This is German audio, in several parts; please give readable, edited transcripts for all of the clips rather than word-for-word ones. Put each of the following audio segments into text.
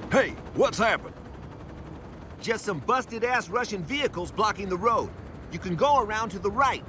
Hey, what's happened? Just some busted-ass Russian vehicles blocking the road. You can go around to the right.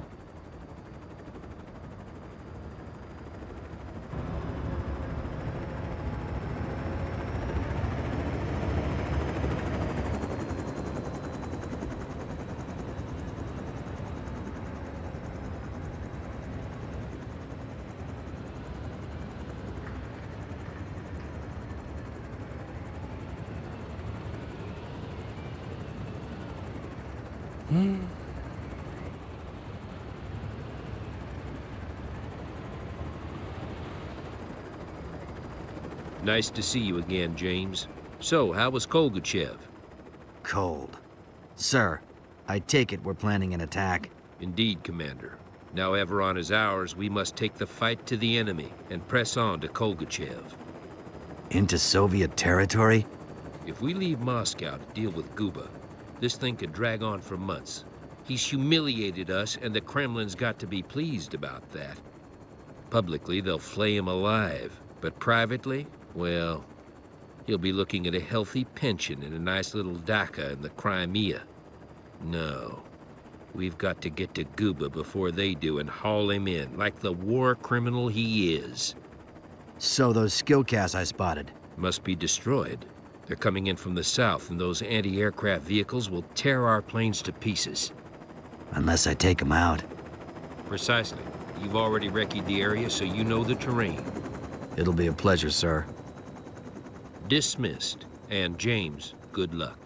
Nice to see you again, James. So, how was Kolgachev? Cold. Sir, I take it we're planning an attack? Indeed, Commander. Now Everon is ours, we must take the fight to the enemy and press on to Kolgachev. Into Soviet territory? If we leave Moscow to deal with Guba, this thing could drag on for months. He's humiliated us, and the Kremlin's got to be pleased about that. Publicly, they'll flay him alive, but privately, well, he'll be looking at a healthy pension and a nice little dacha in the Crimea. No. We've got to get to Guba before they do and haul him in, like the war criminal he is. So those skill casts I spotted. Must be destroyed. They're coming in from the south, and those anti-aircraft vehicles will tear our planes to pieces. Unless I take them out. Precisely. You've already recce'd the area, so you know the terrain. It'll be a pleasure, sir. Dismissed. And James, good luck.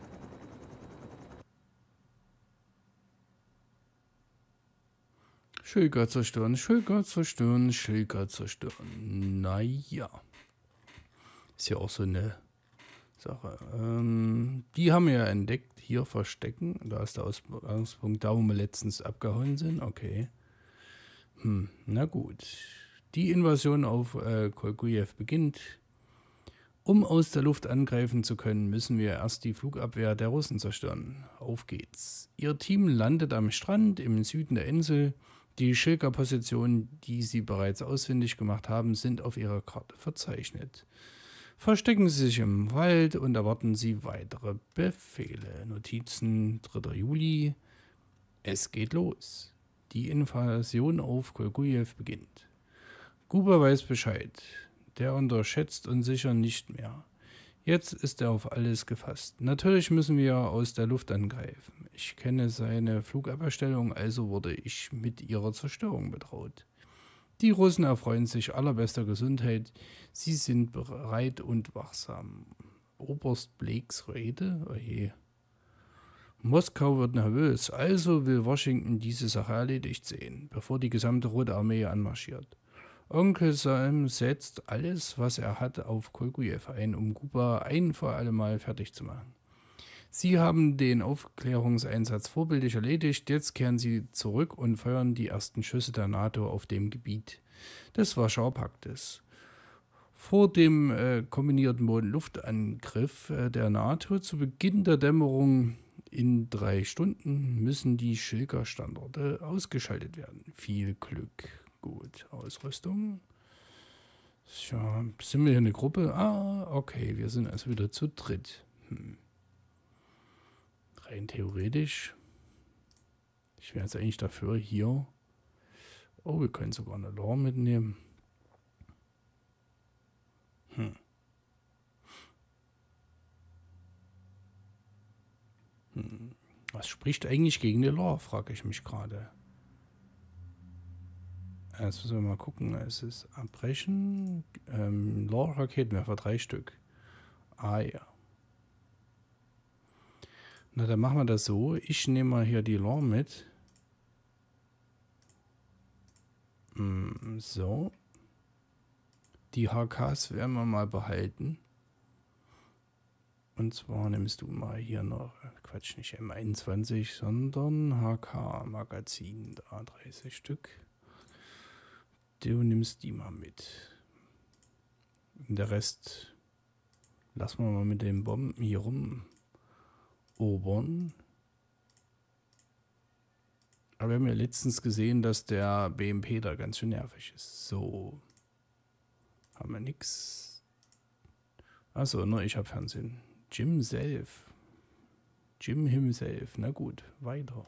Schilker zerstören, Schilker zerstören, Schilker zerstören. Naja. Ist ja auch so eine Sache. Die haben wir ja entdeckt. Hier verstecken. Da ist der Ausgangspunkt, da wo wir letztens abgehauen sind. Okay. Na gut. Die Invasion auf Kolgujew beginnt. Um aus der Luft angreifen zu können, müssen wir erst die Flugabwehr der Russen zerstören. Auf geht's. Ihr Team landet am Strand im Süden der Insel. Die Schilker-Positionen, die sie bereits ausfindig gemacht haben, sind auf ihrer Karte verzeichnet. Verstecken Sie sich im Wald und erwarten Sie weitere Befehle. Notizen 3. Juli. Es geht los. Die Invasion auf Kolgujew beginnt. Guba weiß Bescheid. Der unterschätzt uns sicher nicht mehr. Jetzt ist er auf alles gefasst. Natürlich müssen wir aus der Luft angreifen. Ich kenne seine Flugabwehrstellung, also wurde ich mit ihrer Zerstörung betraut. Die Russen erfreuen sich allerbester Gesundheit. Sie sind bereit und wachsam. Oberst Blakes Rede? Oje. Moskau wird nervös, also will Washington diese Sache erledigt sehen, bevor die gesamte Rote Armee anmarschiert. Onkel Sam setzt alles, was er hat, auf Kolgujew ein, um Guba ein für alle Mal fertig zu machen. Sie haben den Aufklärungseinsatz vorbildlich erledigt, jetzt kehren sie zurück und feuern die ersten Schüsse der NATO auf dem Gebiet des Warschauer Paktes. Vor dem kombinierten Boden-Luft-Angriff der NATO zu Beginn der Dämmerung in 3 Stunden müssen die Schilker-Standorte ausgeschaltet werden. Viel Glück. Gut, Ausrüstung. Tja, sind wir hier eine Gruppe? Ah, okay, wir sind also wieder zu dritt. Rein theoretisch. Ich wäre jetzt eigentlich dafür hier. Oh, wir können sogar eine Lore mitnehmen. Was spricht eigentlich gegen die Lore, frage ich mich gerade. Jetzt müssen wir mal gucken. Es ist Abbrechen. Lore-Raketenwerfer 3 Stück. Ah ja. Na, dann machen wir das so. Ich nehme mal hier die Lore mit. So. Die HKs werden wir mal behalten. Und zwar nimmst du mal hier noch, Quatsch, nicht M21, sondern HK-Magazin. Da 30 Stück. Du nimmst die mal mit. Und der Rest lassen wir mal mit den Bomben hier rumobern. Aber wir haben ja letztens gesehen, dass der BMP da ganz schön nervig ist. So. Haben wir nichts. Achso, nur ich habe Fernsehen. Jim self. Jim himself. Na gut, weiter.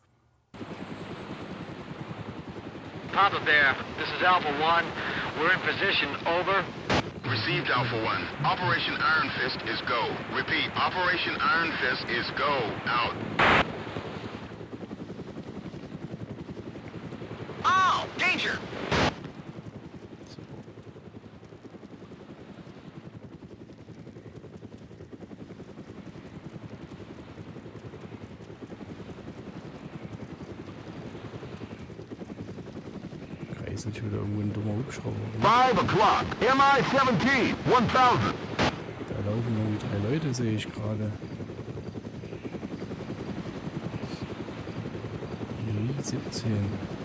Papa Bear, this is Alpha 1. We're in position, over. Received, Alpha 1. Operation Iron Fist is go. Repeat, Operation Iron Fist is go. Out. Oh, danger! Ist nicht wieder irgendwo ein dummer Hubschrauber. 5 o'clock. MI-17. 1000. Da laufen irgendwie 3 Leute, sehe ich gerade. Mi-17.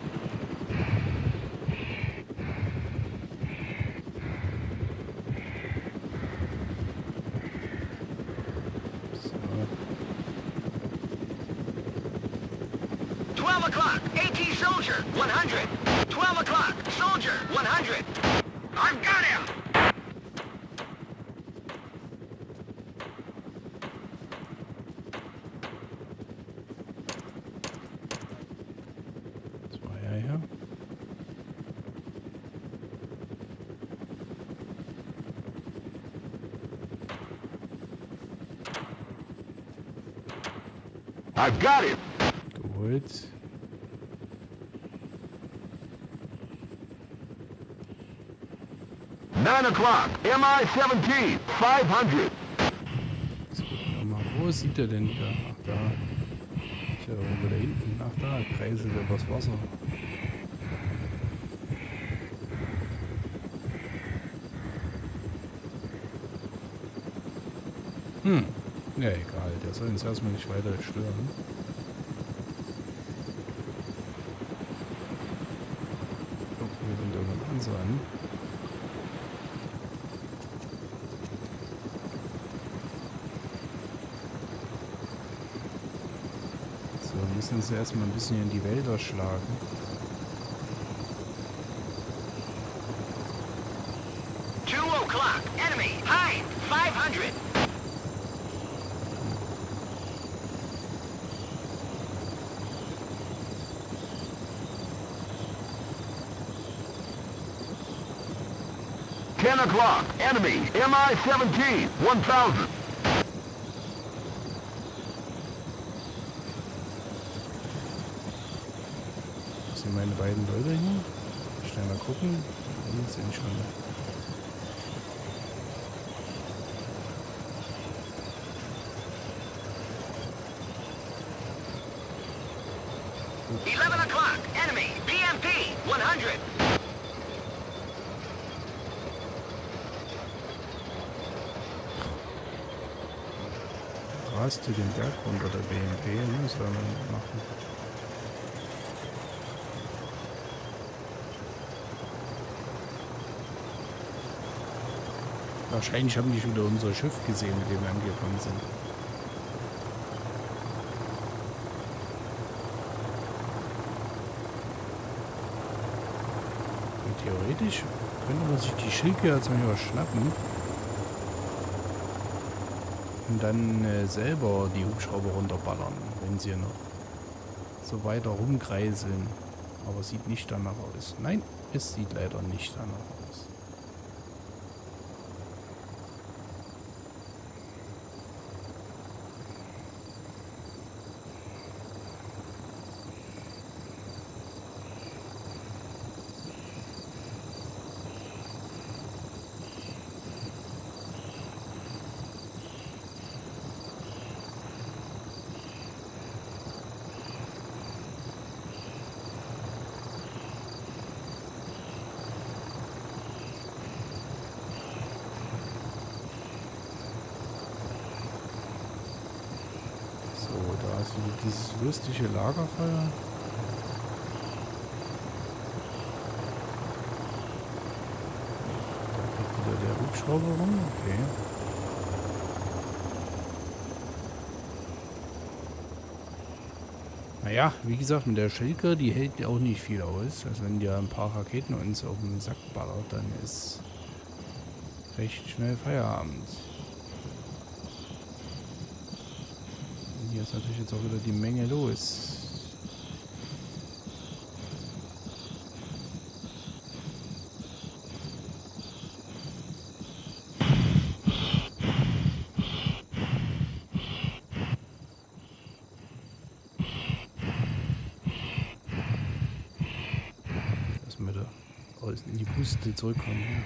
So. 12 o'clock, AT Soldier, 100. 12 o'clock, Soldier, 100. I've got him! Das war ja hier. I've got him. Geholt. O'clock. MI-17. 500. So, mal, wo sieht er denn hier? Ach, da. Ist ja irgendwo da hinten. Ach, da kreiselt er übers Wasser. Ja, egal. Der soll uns erstmal nicht weiter stören. Oh, hier sind irgendwann Panzer an. So, müssen uns erstmal ein bisschen in die Wälder schlagen. O'clock, enemy, hide, 500. O'clock. Enemy. MI-17. 1000. Das sind meine beiden Leute hier. Schnell mal gucken. Die sind schon. Gut. 11 o'clock, enemy, BMP, 100. Rast zu den Berg runter, der BMP, ne? Soll man machen. Wahrscheinlich haben die schon wieder unser Schiff gesehen, mit dem wir angekommen sind. Und theoretisch könnte man sich die Schilke jetzt mal schnappen. Und dann selber die Hubschrauber runterballern, wenn sie noch so weiter rumkreiseln. Aber sieht nicht danach aus. Nein, es sieht leider nicht danach aus. Da ist dieses lustige Lagerfeuer. Da fliegt wieder der Hubschrauber rum. Okay. Naja, wie gesagt, mit der Schilke, die hält auch nicht viel aus. Also wenn ja ein paar Raketen uns auf den Sack ballert, dann ist recht schnell Feierabend. hier ist natürlich jetzt auch wieder die Menge los. Dass wir da aus in die Puste zurückkommen. Ja.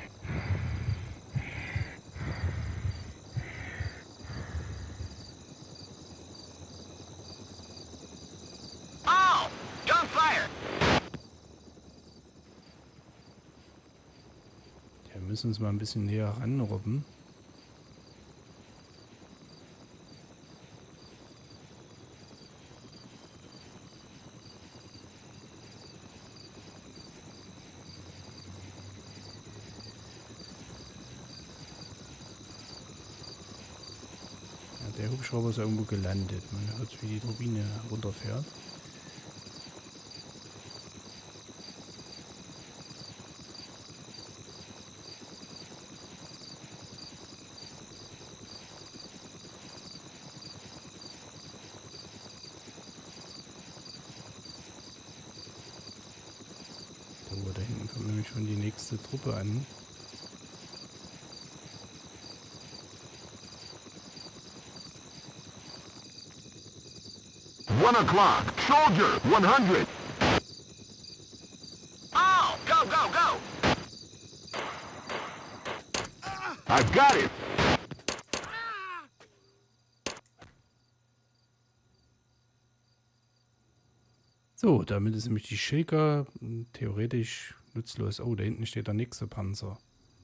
Oh! Don't fire! Ja, wir müssen uns mal ein bisschen näher ranrobben. Der Hubschrauber ist irgendwo gelandet. Man hört, wie die Turbine runterfährt. So, da hinten kommt nämlich schon die nächste Truppe an. $1 Soldier, 100. Oh! Go, go, go! I got it. So, damit ist nämlich die Schilker theoretisch nutzlos. Oh, da hinten steht der nächste Panzer.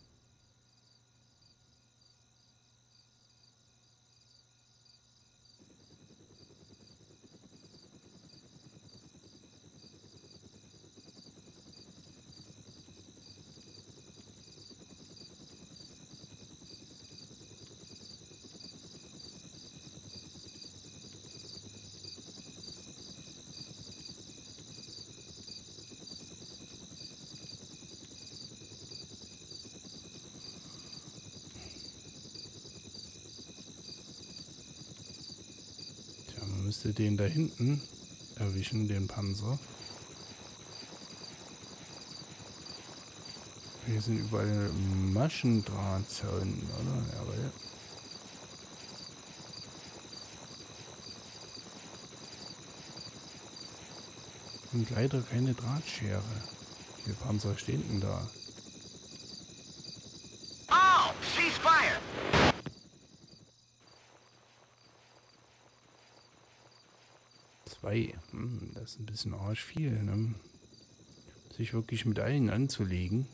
Müsste den da hinten erwischen, den Panzer. Hier sind überall Maschendrahtzaunen, oder? Jawohl. Und leider keine Drahtschere. Wie viele Panzer stehen denn da? Oh! Cease fire! Das ist ein bisschen arsch viel, ne? Sich wirklich mit allen anzulegen.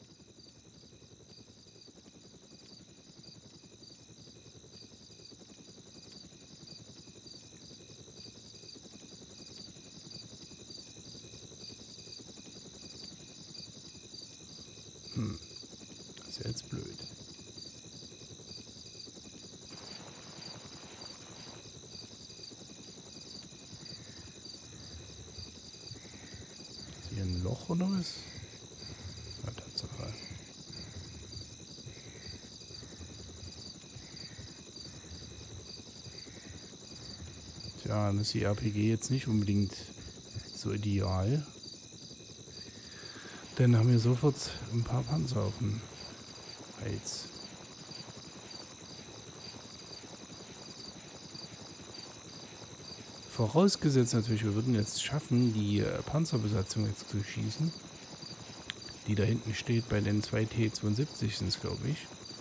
Das ist jetzt blöd. Ein Loch oder was? Ja, Tatsache. Tja, dann ist die RPG jetzt nicht unbedingt so ideal. Dann haben wir sofort ein paar Panzer auf dem Hals. Vorausgesetzt natürlich, wir würden jetzt schaffen, die Panzerbesatzung jetzt zu schießen. Die da hinten steht bei den 2 T-72 sind es, glaube ich.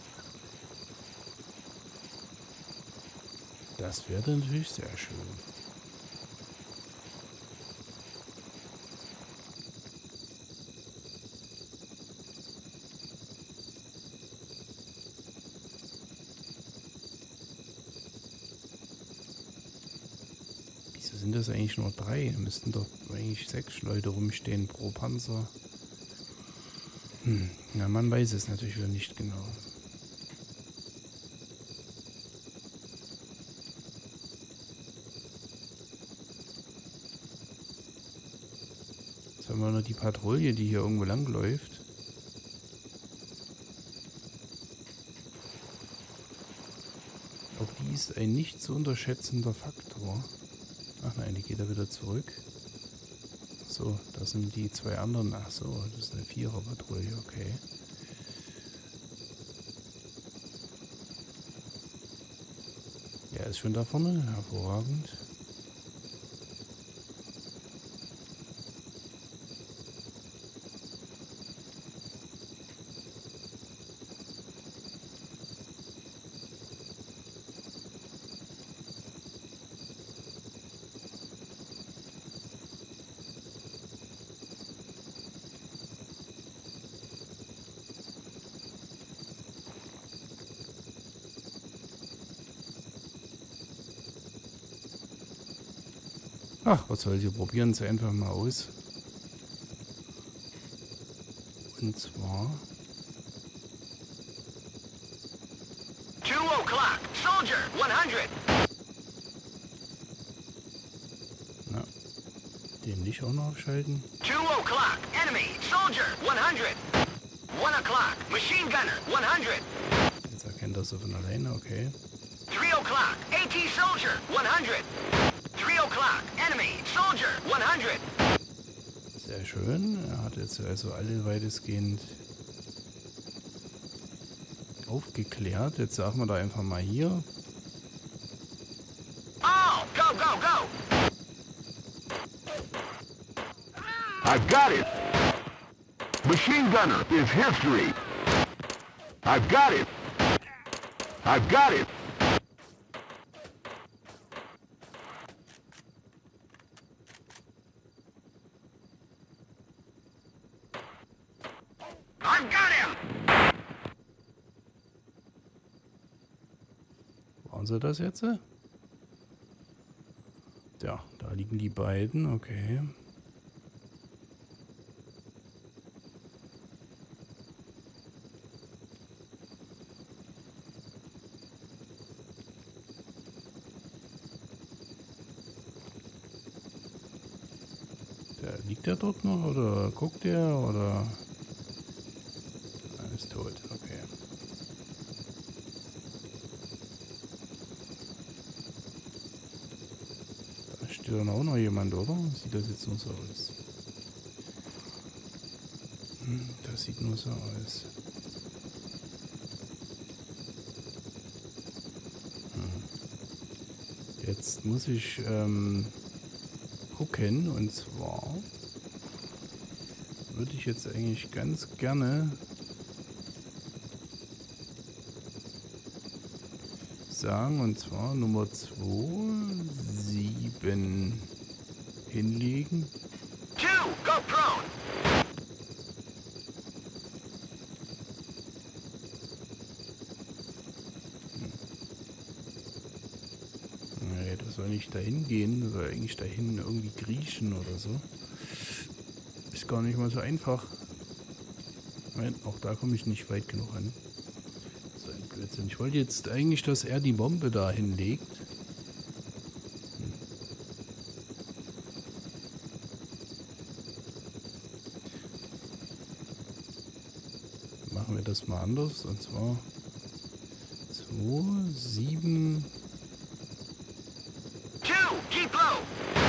Das wäre natürlich sehr schön. Sind das eigentlich nur 3? Müssten doch eigentlich 6 Leute rumstehen pro Panzer. Ja, man weiß es natürlich wieder nicht genau. Jetzt haben wir noch die Patrouille, die hier irgendwo lang läuft. Auch die ist ein nicht zu unterschätzender Faktor. Ach nein, die geht da wieder zurück. So, das sind die zwei anderen. Ach so, das ist eine Vierer-Patrouille, okay. Ja, ist schon da vorne. Hervorragend. Ach, was soll's, wir probieren es einfach mal aus. Und zwar... 2 o'clock. Soldier, 100. Na, den nicht auch noch aufschalten. 2 o'clock. Enemy. Soldier, 100. 1 o'clock. Machine Gunner, 100. Jetzt erkennt er so von alleine, okay. 3 o'clock. AT Soldier, 100. 3 o'clock. Enemy. Soldier, 100. Sehr schön. Er hat jetzt also alle weitestgehend aufgeklärt. Jetzt sagen wir da einfach mal hier. All, go, go, go. I've got it! Machine gunner is history! I've got it! I've got it! I've got him. Waren sie das jetzt? Ja, da liegen die beiden, okay. Liegt der dort noch oder guckt der oder... Er ist tot, okay. Da steht dann auch noch jemand, oder? Sieht das jetzt nur so aus? Das sieht nur so aus. Jetzt muss ich gucken, und zwar würde ich jetzt eigentlich ganz gerne sagen, und zwar Nummer 2-7 hinlegen. 2, go prone. Nee, das soll nicht dahin gehen, das soll eigentlich dahin irgendwie kriechen oder so. Ist gar nicht mal so einfach. Nein, auch da komme ich nicht weit genug an. So ein Blödsinn. Ich wollte jetzt eigentlich, dass er die Bombe da hinlegt. Machen wir das mal anders. Und zwar 2-7. 2, keep low.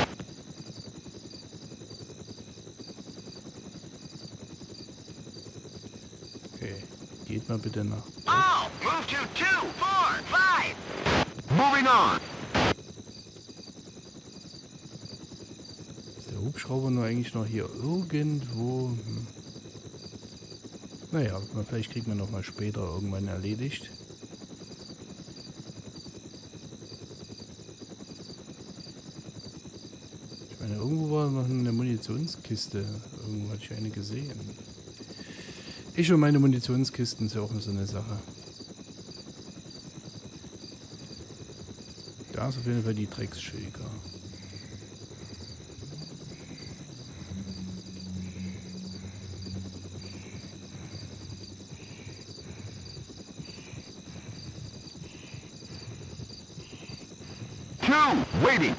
Okay, geht mal bitte nach. All, move to 2, 4, 5. Moving on! Ist der Hubschrauber nur eigentlich noch hier irgendwo? Naja, vielleicht kriegt man noch mal später irgendwann erledigt. Ich meine, irgendwo war noch eine Munitionskiste. Irgendwo hatte ich eine gesehen. Ich und meine Munitionskisten ist ja auch so eine Sache. Da ist auf jeden Fall die Drecksschilker. Waiting!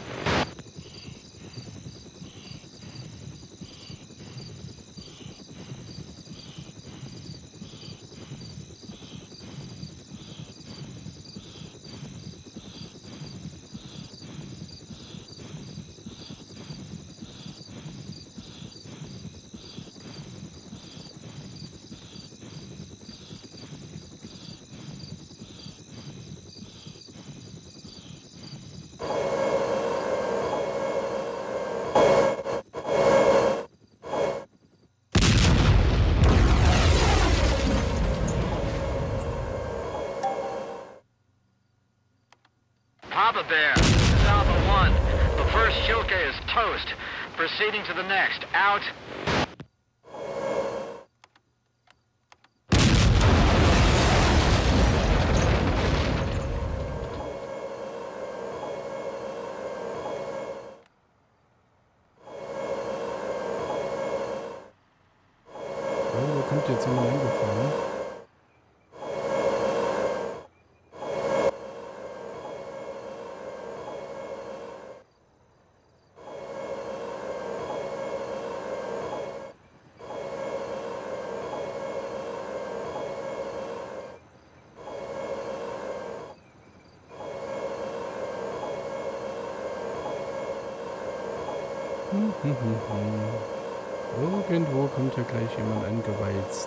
Papa Bear, this is Alpha 1. The first Shilka is toast. Proceeding to the next. Out. Wo kommt jetzt jemand angefahren? Irgendwo kommt ja gleich jemand angewalzt.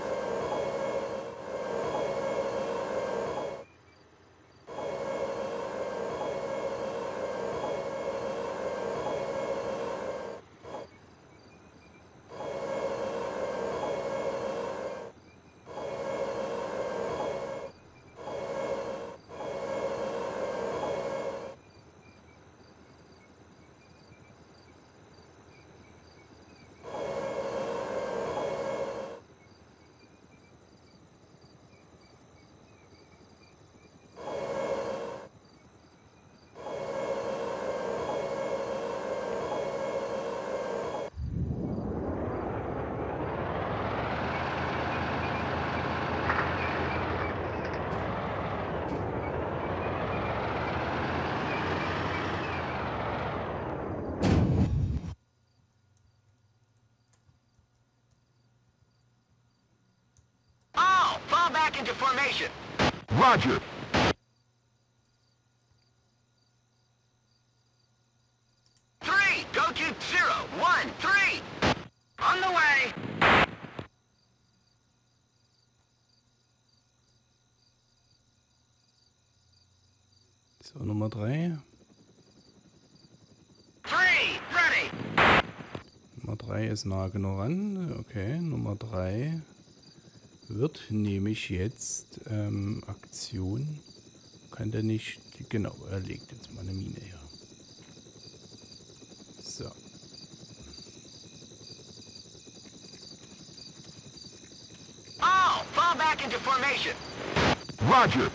Into formation. Roger. Three, go to 0, 1, 3. On the way. So, Nummer 3. 3, ready. Nummer 3 ist nah genug ran. Okay, Nummer 3 wird nämlich jetzt Aktion. Kann der nicht. Genau, er legt jetzt mal eine Mine her. So. All, fall back into formation. Roger.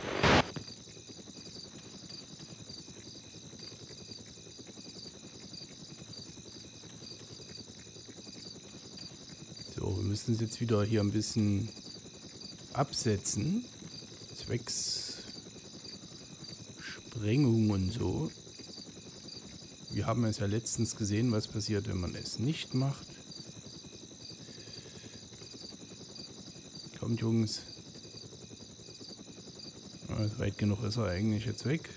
So, wir müssen es jetzt wieder hier ein bisschen absetzen. Zwecks Sprengung und so. Wir haben es ja letztens gesehen, was passiert, wenn man es nicht macht. Kommt, Jungs. Weit genug ist er eigentlich jetzt weg.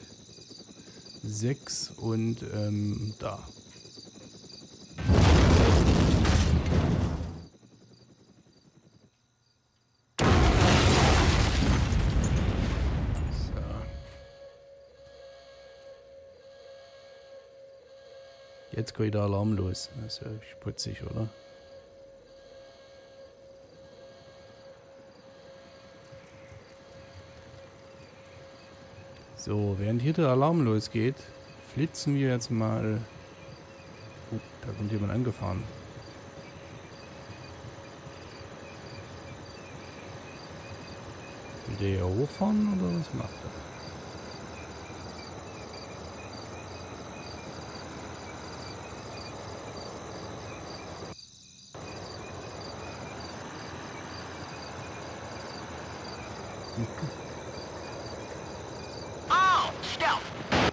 6 und da. Jetzt geht der Alarm los. Das ist ja putzig, oder? So, während hier der Alarm losgeht, flitzen wir jetzt mal... Oh, da kommt jemand angefahren. Will der hier hochfahren oder was macht er? All, stealth.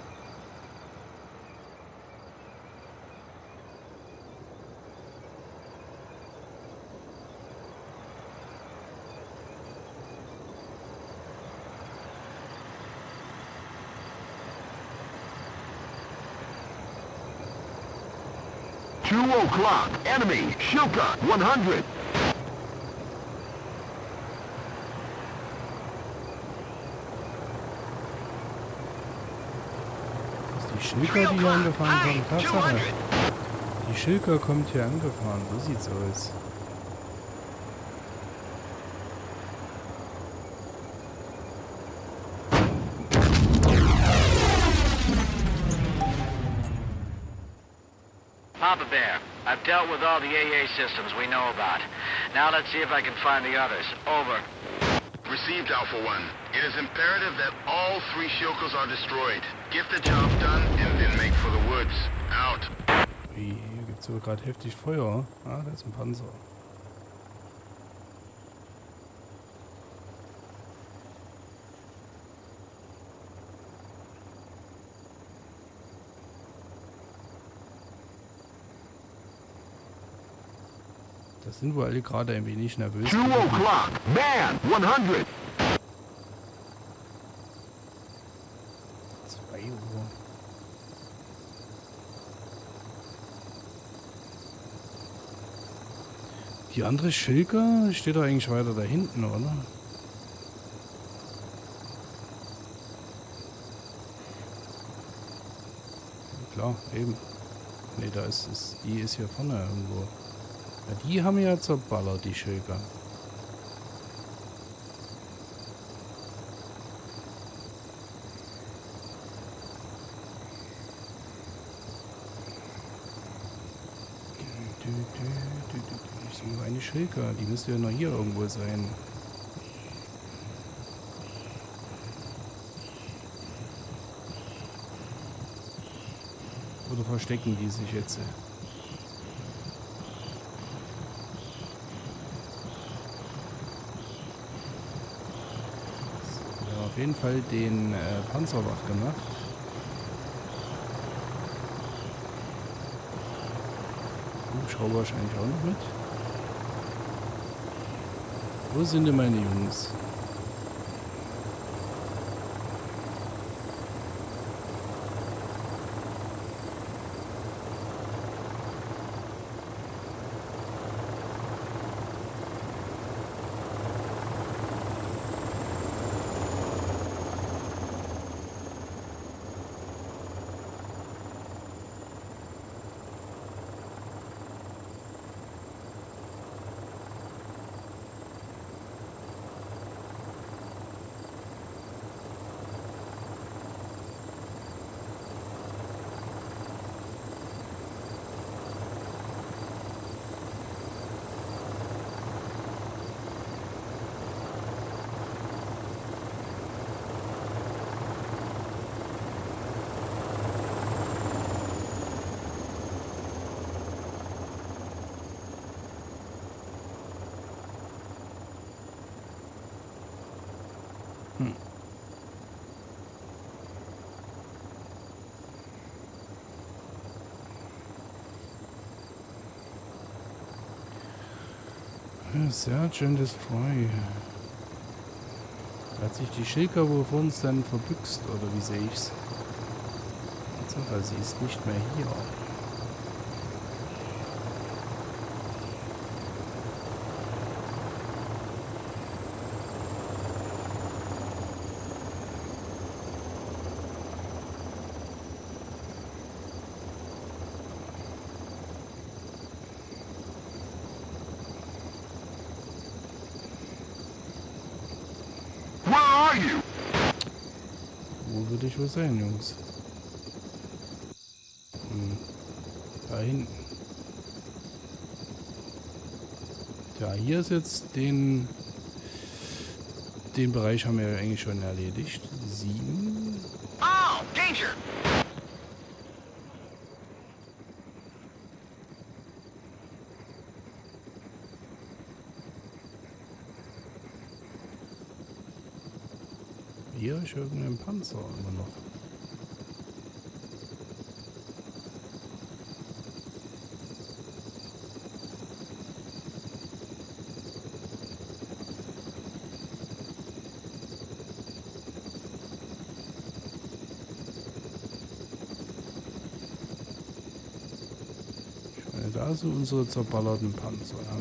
Two o'clock. Enemy. Shilka. 100. Die Schilker, die hier angefahren kommen, Tatsache. Die Schilker kommt hier angefahren, so sieht's aus. Papa Bear, I've dealt with all the AA systems we know about. Now let's see if I can find the others. Over. Received, Alpha One. It is imperative that all 3 Shilkos are destroyed. Get the job done and then make for the woods. Out. Wie, hier gibt es sogar gerade heftig Feuer. Ah, da ist ein Panzer. Da sind wohl alle gerade ein wenig nervös. 2 o'clock. Man, 100. 2 Uhr. Die andere Schilker steht doch eigentlich weiter da hinten, oder? Klar, eben. Ne, da ist es. Die ist hier vorne irgendwo. Ja, die haben ja zerballert, die Schilker. Ich suche eine Schilker, die müsste ja noch hier irgendwo sein. Oder verstecken die sich jetzt? Auf jeden Fall den Panzer wach gemacht. Hubschrauber wahrscheinlich auch noch mit. Wo sind denn meine Jungs? Search and Destroy. Da hat sich die Schilker wohl vor uns dann verbüxt, oder wie sehe ich's? Tatsache, sie ist nicht mehr hier. Wo würde ich wohl sein, Jungs? Da hinten. Ja, hier ist jetzt den Bereich haben wir eigentlich schon erledigt. 7. Oh, danger! Hier ist irgendein Panzer immer noch. Ich meine, da sind unsere zerballerten Panzer. Ja.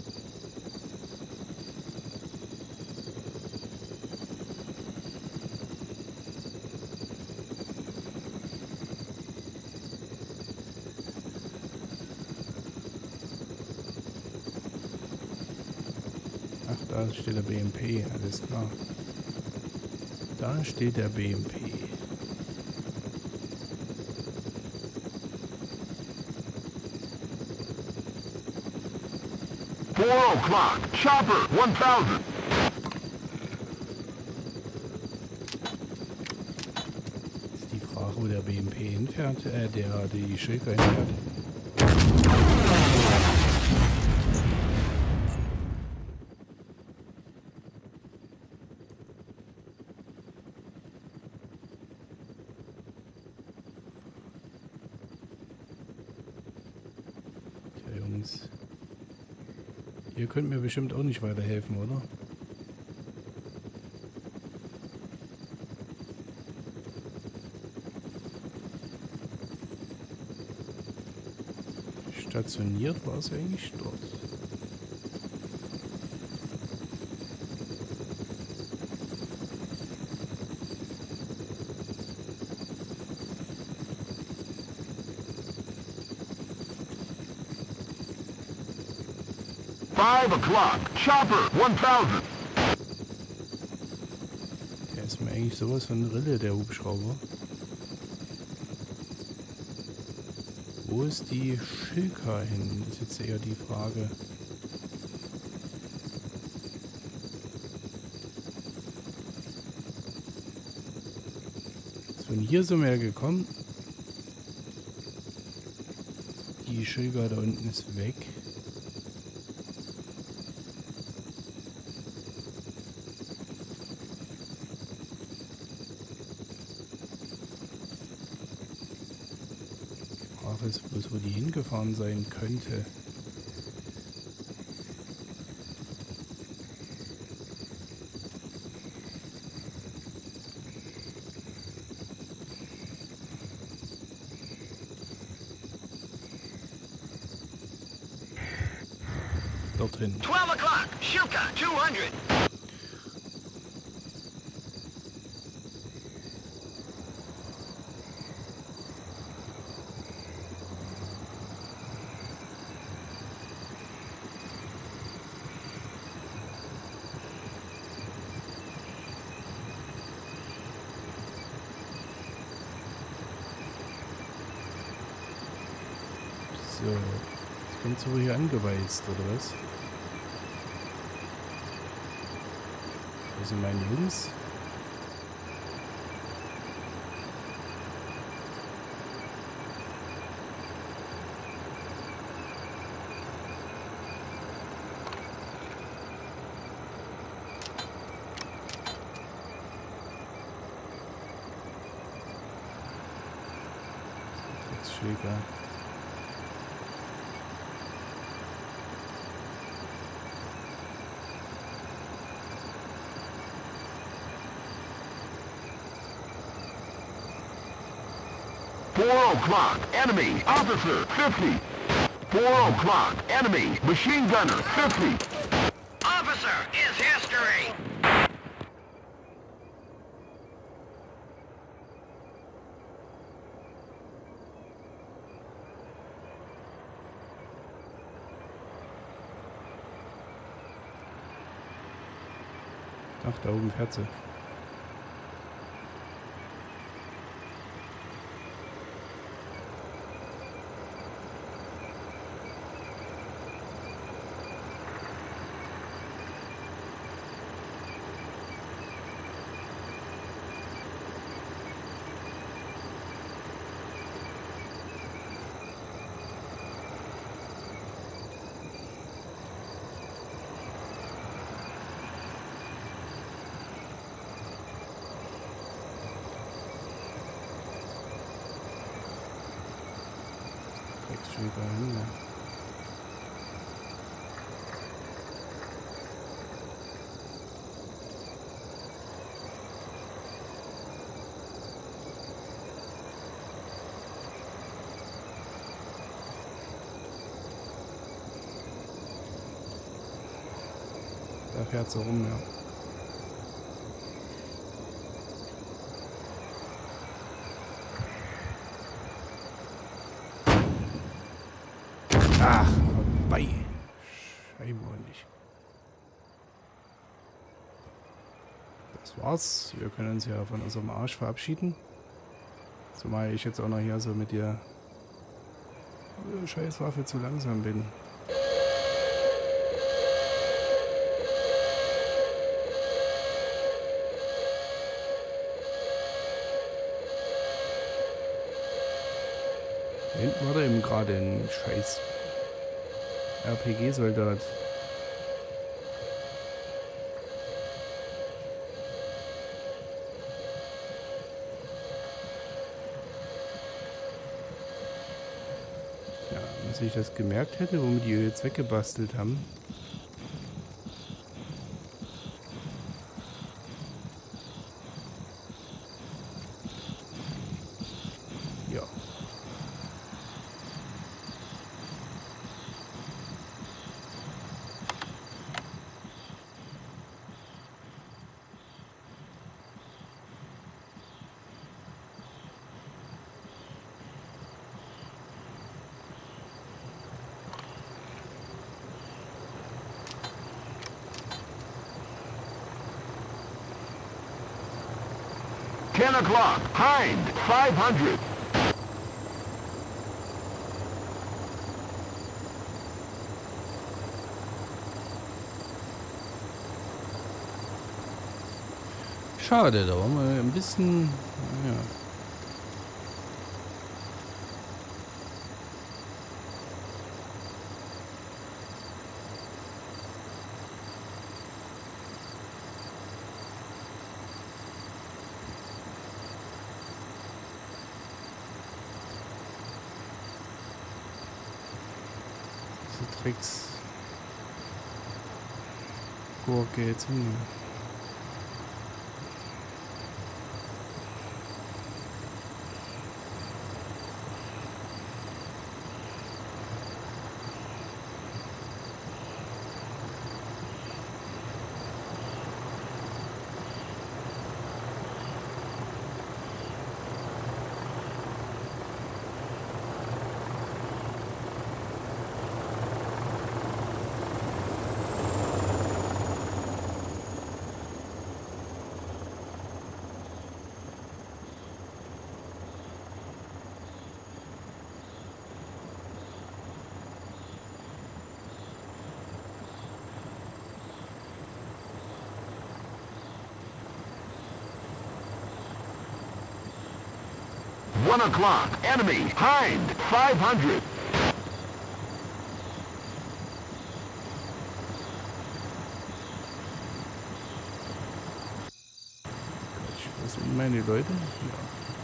Da steht der BMP, alles klar. Da steht der BMP. 4 o'clock. Chopper 1000. Ist die Frage, wo der BMP hinfährt, die Schilker hinfährt. Ihr könnt mir bestimmt auch nicht weiterhelfen, oder? Stationiert war es eigentlich dort. Five o'clock. Chopper 1000. Der ist mir eigentlich sowas von Rille, der Hubschrauber. Wo ist die Schilka hin? Das ist jetzt eher die Frage. Von hier sind wir ja gekommen. Die Schilka da unten ist weg. Ich weiß bloß, wo die hingefahren sein könnte. Dorthin. 12 o'clock. Shilka 200. So, jetzt kommt so hier angeweizt, oder was? Wo sind meine Jungs? Drecksschläger. O'clock. Enemy. Officer 50. 4 o'clock. Enemy. Machine gunner 50. Officer is history. Ach, da oben fährt sie. Hin, ja. Da fährt sie rum, ja. Ach, vorbei. Scheinbar nicht. Das war's. Wir können uns ja von unserem Arsch verabschieden. Zumal ich jetzt auch noch hier so mit der Scheißwaffe zu langsam bin. Da hinten war da eben gerade ein scheiß RPG-Soldat. Ja, wenn sich das gemerkt hätte, womit die jetzt weggebastelt haben. Ja. Ten o'clock. Hind, 500. Schade, da waren wir ein bisschen. Ja. Diese Tricks. Gurke jetzt hin. One o'clock. Enemy. Hind, 500. Was sind meine Leute? Ja.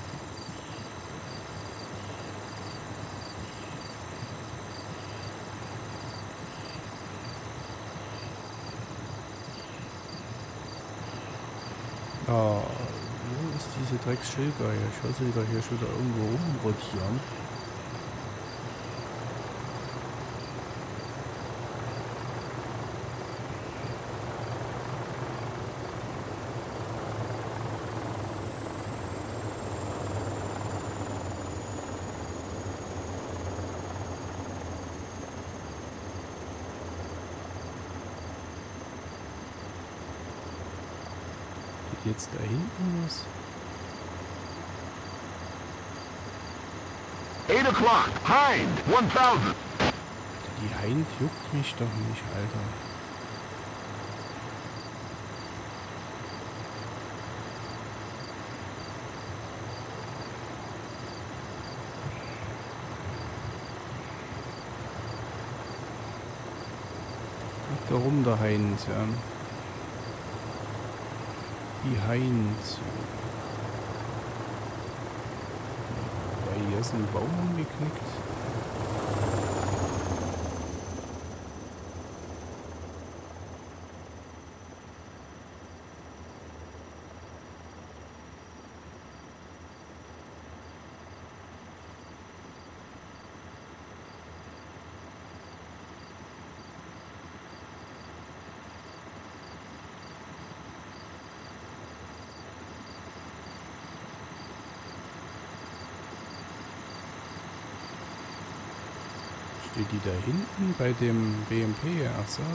Ah, wo ist diese Drecksschilker hier? Ich höre sie da hier schon wieder irgendwo rumrotieren. Jetzt da hinten was? 8 o'clock. Hind, 1000. Die Hind juckt mich doch nicht, Alter. Guck da rum, der Hind, ja. Die Hind. Weil hier ist ein Baum umgeknickt. Steht die da hinten bei dem BMP? Ach so.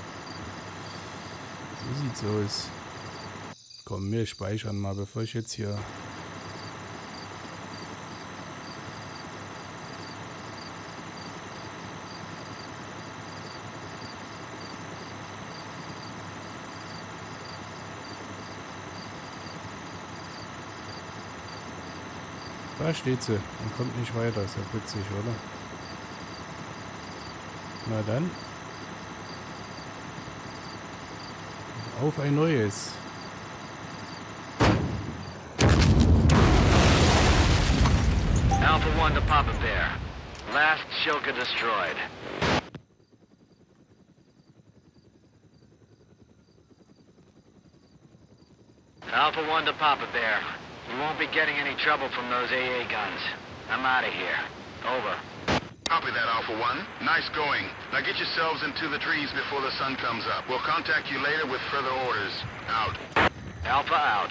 So sieht's aus. Komm, wir speichern mal, bevor ich jetzt hier... Da steht sie und kommt nicht weiter. Ist ja putzig, oder? Na dann. Auf ein neues. Alpha 1 to Papa Bear. Last Shilka destroyed. Alpha 1 to Papa Bear. You won't be getting any trouble from those AA guns. I'm out of here. Over. Copy that, Alpha 1. Nice going. Now get yourselves into the trees before the sun comes up. We'll contact you later with further orders. Out. Alpha out.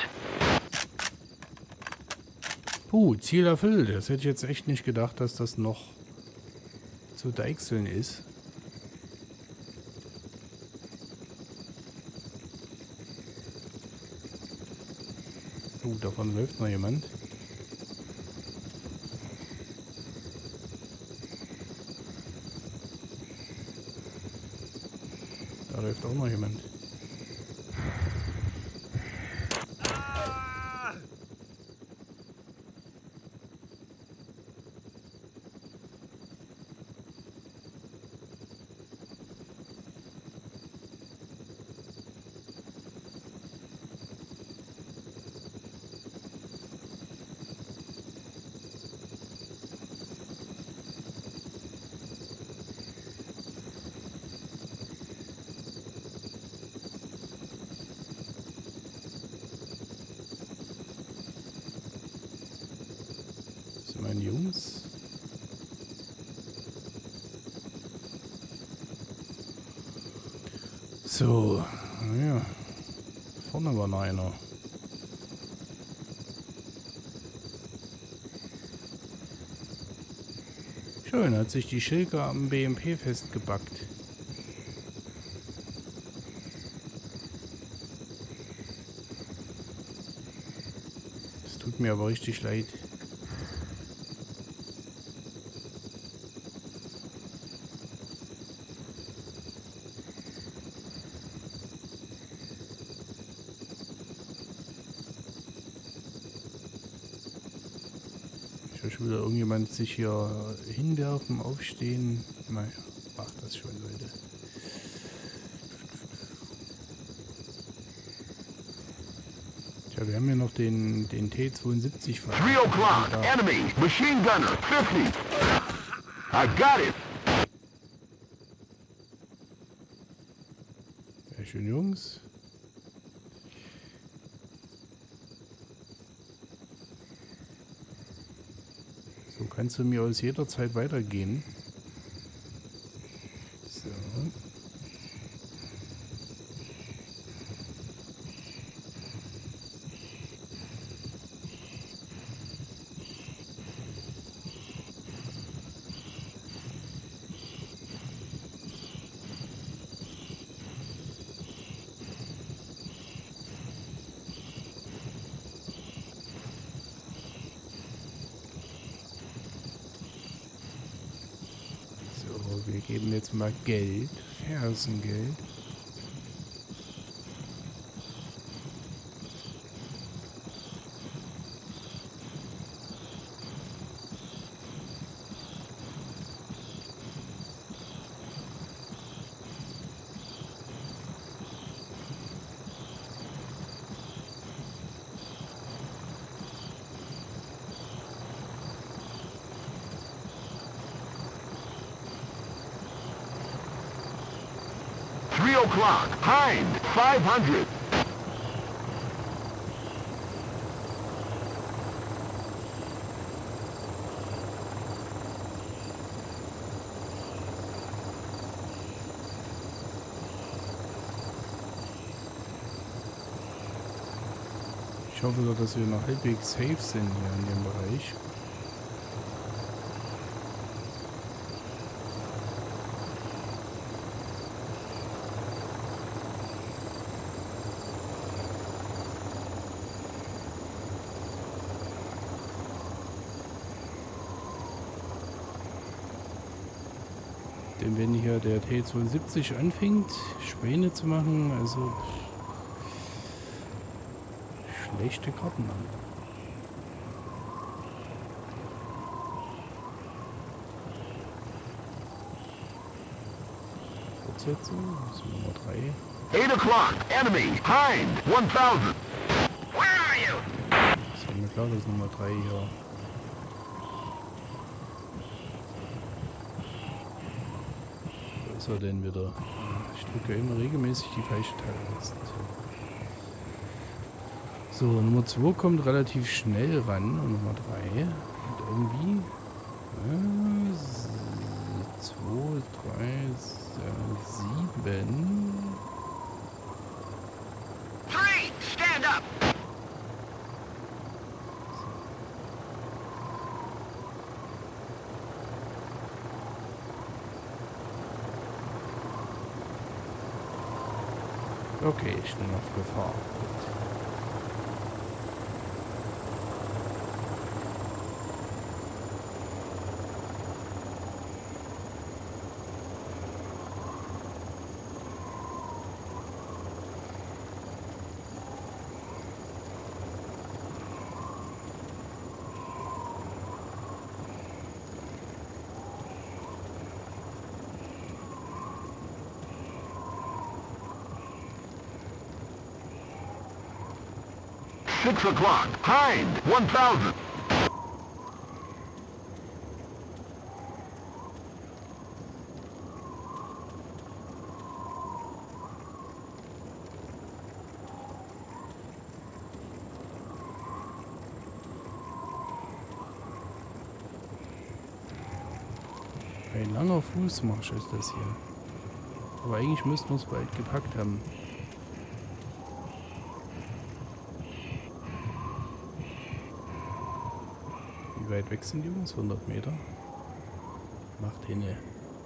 Ziel erfüllt. Das hätte ich jetzt echt nicht gedacht, dass das noch zu deichseln ist. Davon läuft noch jemand. Da läuft auch noch jemand. Meine Jungs. So, ja. Vorne war noch einer. Schön, hat sich die Schilker am BMP festgebackt. Das tut mir aber richtig leid. Schon wieder irgendjemand sich hier hinwerfen, aufstehen. Naja, macht das schon, Leute. Tja, wir haben ja noch den T-72 3 o'clock. Enemy. Machine gunner. 50. I got it. Ja, schön, Jungs. So kannst du mir aus jeder Zeit weitergehen. So. Wir geben jetzt mal Geld, Fersengeld. O'clock. Hind, 500. Ich hoffe doch, dass wir noch halbwegs safe sind hier in dem Bereich. Denn wenn hier der T-72 anfängt, Späne zu machen, also schlechte Karten an. jetzt so? Das ist Nummer 3. 8 o'clock. Enemy. Hind. 1000. Where are you? Das war mir klar, das ist Nummer 3 hier. Wo ist er denn wieder? Ich drücke immer regelmäßig die falsche Taste. So, Nummer 2 kommt relativ schnell ran und Nummer 3. Und irgendwie 2, 3, 7. 3. Stand up. Okay, ich bin auf Gefahr. Gut. Six o'clock. Hind. 1000. Ein langer Fußmarsch ist das hier. Aber eigentlich müssten wir es bald gepackt haben. Wie weit weg sind die Jungs? 100 Meter. Macht hinne.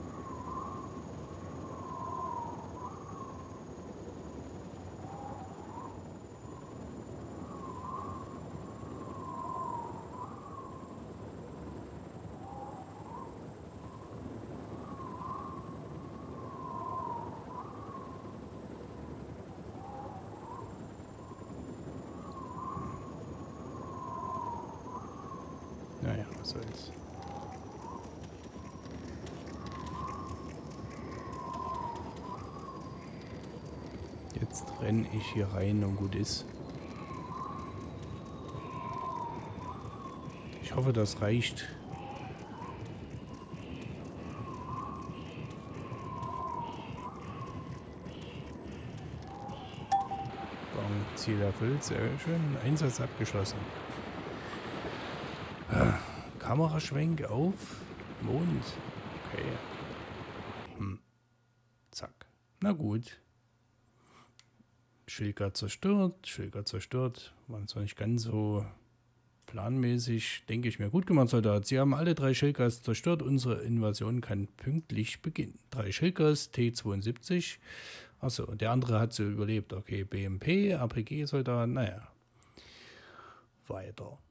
Naja, was soll's. Jetzt renne ich hier rein und gut ist. Ich hoffe, das reicht. Ziel erfüllt, sehr schön. Einsatz abgeschlossen. Kameraschwenk auf Mond. Okay. Zack. Na gut. Schilker zerstört. Waren zwar nicht ganz so planmäßig, denke ich mir. Gut gemacht, Soldat. Sie haben alle 3 Schilkers zerstört. Unsere Invasion kann pünktlich beginnen. 3 Schilkers, T-72. Achso, der andere hat sie überlebt. Okay, BMP, APG-Soldat. Naja. Weiter.